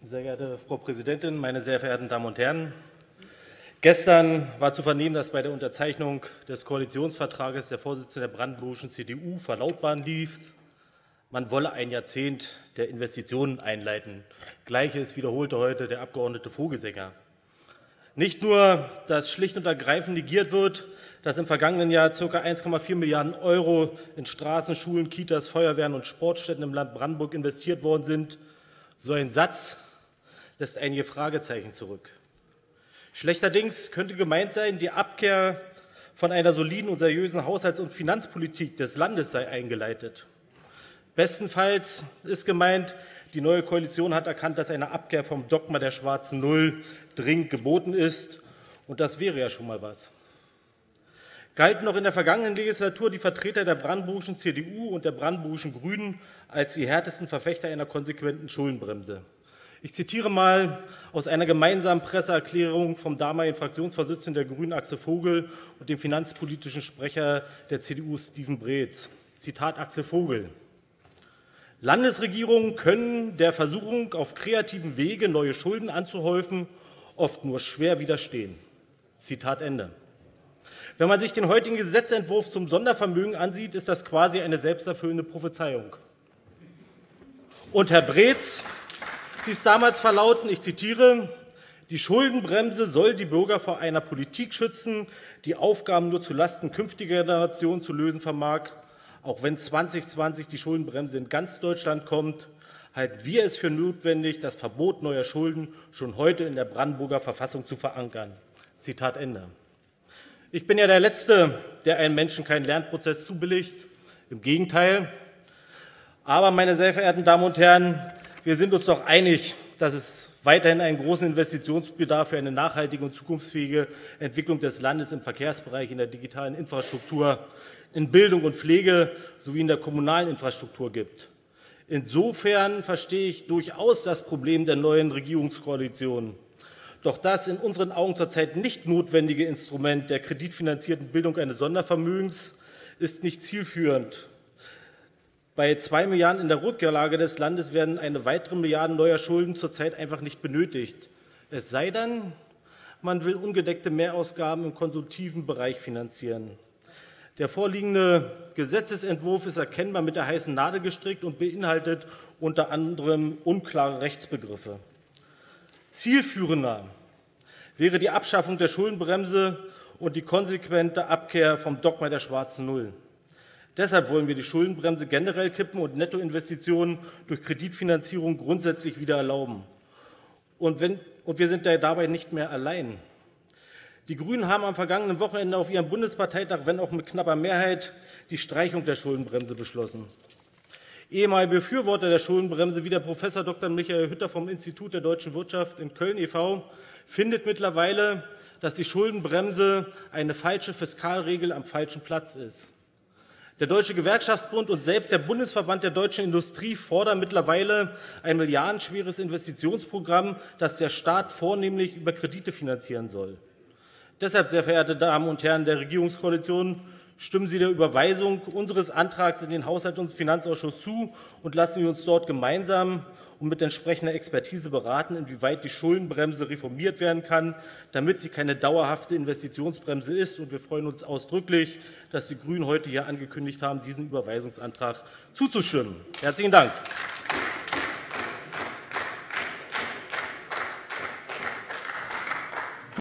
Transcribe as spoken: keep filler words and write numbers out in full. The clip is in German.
Sehr geehrte Frau Präsidentin, meine sehr verehrten Damen und Herren! Gestern war zu vernehmen, dass bei der Unterzeichnung des Koalitionsvertrages der Vorsitzende der brandenburgischen C D U verlautbaren ließ, man wolle ein Jahrzehnt der Investitionen einleiten. Gleiches wiederholte heute der Abgeordnete Vogelsänger. Nicht nur, dass schlicht und ergreifend negiert wird, dass im vergangenen Jahr ca. eins Komma vier Milliarden Euro in Straßen, Schulen, Kitas, Feuerwehren und Sportstätten im Land Brandenburg investiert worden sind. So ein Satz lässt einige Fragezeichen zurück. Schlechterdings könnte gemeint sein, die Abkehr von einer soliden und seriösen Haushalts- und Finanzpolitik des Landes sei eingeleitet. Bestenfalls ist gemeint, die neue Koalition hat erkannt, dass eine Abkehr vom Dogma der schwarzen Null dringend geboten ist. Und das wäre ja schon mal was. Galten noch in der vergangenen Legislatur die Vertreter der brandenburgischen C D U und der brandenburgischen Grünen als die härtesten Verfechter einer konsequenten Schuldenbremse. Ich zitiere mal aus einer gemeinsamen Presseerklärung vom damaligen Fraktionsvorsitzenden der Grünen, Axel Vogel, und dem finanzpolitischen Sprecher der C D U, Steven Breetz. Zitat Axel Vogel: Landesregierungen können der Versuchung, auf kreativem Wege neue Schulden anzuhäufen, oft nur schwer widerstehen. Zitat Ende. Wenn man sich den heutigen Gesetzentwurf zum Sondervermögen ansieht, ist das quasi eine selbsterfüllende Prophezeiung. Und Herr Breetz ließ damals verlauten, ich zitiere: Die Schuldenbremse soll die Bürger vor einer Politik schützen, die Aufgaben nur zulasten künftiger Generationen zu lösen vermag. Auch wenn zwanzig zwanzig die Schuldenbremse in ganz Deutschland kommt, halten wir es für notwendig, das Verbot neuer Schulden schon heute in der Brandenburger Verfassung zu verankern. Zitat Ende. Ich bin ja der Letzte, der einem Menschen keinen Lernprozess zubilligt. Im Gegenteil. Aber, meine sehr verehrten Damen und Herren, wir sind uns doch einig, dass es weiterhin einen großen Investitionsbedarf für eine nachhaltige und zukunftsfähige Entwicklung des Landes im Verkehrsbereich, in der digitalen Infrastruktur, in Bildung und Pflege sowie in der kommunalen Infrastruktur gibt. Insofern verstehe ich durchaus das Problem der neuen Regierungskoalition. Doch das in unseren Augen zurzeit nicht notwendige Instrument der kreditfinanzierten Bildung eines Sondervermögens ist nicht zielführend. Bei zwei Milliarden in der Rücklage des Landes werden eine weitere Milliarde neuer Schulden zurzeit einfach nicht benötigt. Es sei denn, man will ungedeckte Mehrausgaben im konsumtiven Bereich finanzieren. Der vorliegende Gesetzesentwurf ist erkennbar mit der heißen Nadel gestrickt und beinhaltet unter anderem unklare Rechtsbegriffe. Zielführender wäre die Abschaffung der Schuldenbremse und die konsequente Abkehr vom Dogma der schwarzen Null. Deshalb wollen wir die Schuldenbremse generell kippen und Nettoinvestitionen durch Kreditfinanzierung grundsätzlich wieder erlauben. Und, wenn, und wir sind dabei nicht mehr allein. Die Grünen haben am vergangenen Wochenende auf ihrem Bundesparteitag, wenn auch mit knapper Mehrheit, die Streichung der Schuldenbremse beschlossen. Ehemaliger Befürworter der Schuldenbremse wie der Professor Doktor Michael Hütter vom Institut der Deutschen Wirtschaft in Köln e V findet mittlerweile, dass die Schuldenbremse eine falsche Fiskalregel am falschen Platz ist. Der Deutsche Gewerkschaftsbund und selbst der Bundesverband der deutschen Industrie fordern mittlerweile ein milliardenschweres Investitionsprogramm, das der Staat vornehmlich über Kredite finanzieren soll. Deshalb, sehr verehrte Damen und Herren der Regierungskoalition, stimmen Sie der Überweisung unseres Antrags in den Haushalts- und Finanzausschuss zu und lassen wir uns dort gemeinsam und mit entsprechender Expertise beraten, inwieweit die Schuldenbremse reformiert werden kann, damit sie keine dauerhafte Investitionsbremse ist. Und wir freuen uns ausdrücklich, dass die Grünen heute hier angekündigt haben, diesem Überweisungsantrag zuzustimmen. Herzlichen Dank.